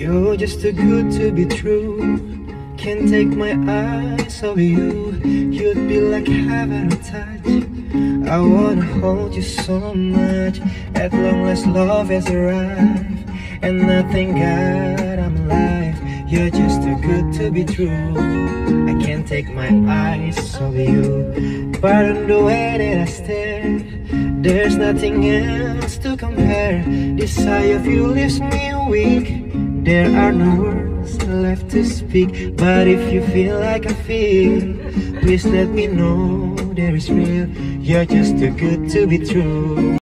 You're just too good to be true. Can't take my eyes off you. You'd be like heaven to touch. I wanna hold you so much. At long last love has arrived, and I thank God I'm alive. You're just too good to be true. I can't take my eyes off you. Pardon the way that I stare. There's nothing else to compare. This eye of you leaves me weak. There are no words left to speak. But if you feel like I feel, please let me know there is real. You're just too good to be true.